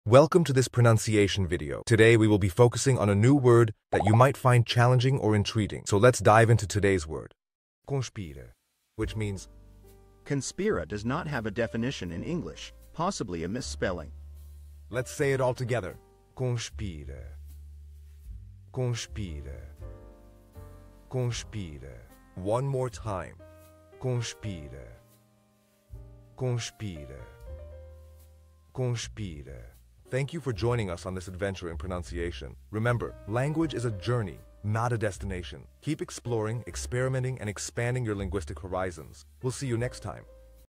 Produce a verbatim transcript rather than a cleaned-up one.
Welcome to this pronunciation video. Today we will be focusing on a new word that you might find challenging or intriguing. So let's dive into today's word. Conspira, which means Conspira does not have a definition in English, possibly a misspelling. Let's say it all together. Conspira. Conspira. Conspira. One more time. Conspira. Conspira. Conspira. Thank you for joining us on this adventure in pronunciation. Remember, language is a journey, not a destination. Keep exploring, experimenting, and expanding your linguistic horizons. We'll see you next time.